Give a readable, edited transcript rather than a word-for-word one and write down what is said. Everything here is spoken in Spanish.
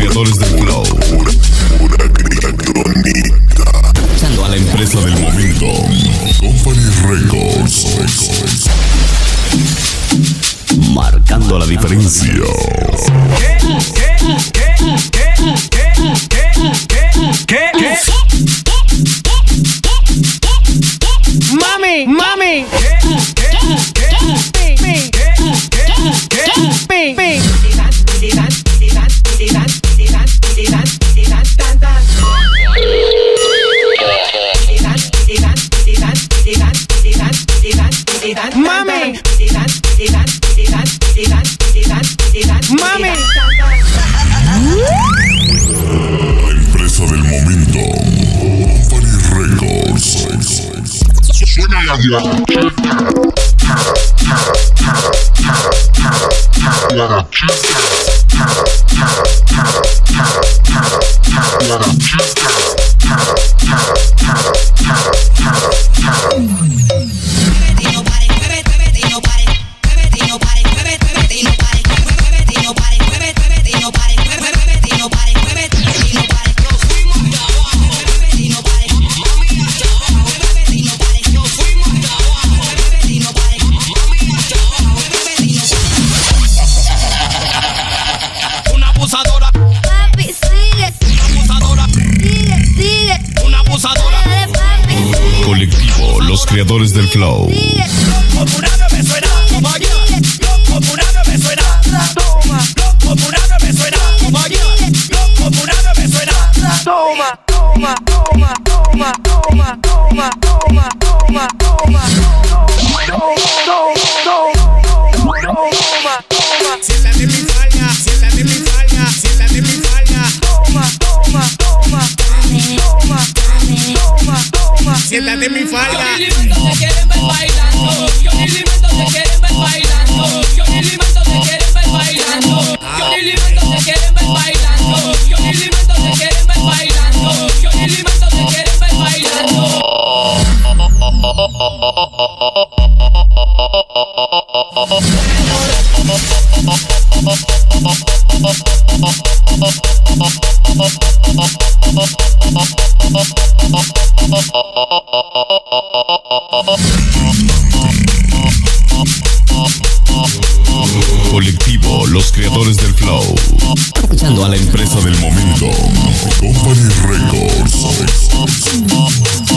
creadores del flow. Escuchando a la empresa del momento, Company Records. Marcando la diferencia. Mami, mami. Mami. Mami. La empresa del momento, Company Records. Suena la Colectivo, los creadores del flow. Como una me suena, como una me suena, toma, como una me suena, como una me suena, toma, toma, toma, toma, toma, toma, toma, toma, toma, siéntate en mi falda, siéntate en mi falda, siéntate en mi falda, toma, toma, toma, toma, toma, toma, siéntate en mi falda. Johnny Limento te quieren ver bailando, Johnny Limento te quieren ver bailando, Johnny Limento te quieren ver bailando, Johnny Limento te quieren ver bailando, Johnny Limento te quieren ver bailando, Johnny Limento te quieren ver bailando. Colectivo, los creadores del flow. Escuchando a la empresa del momento, Company Records.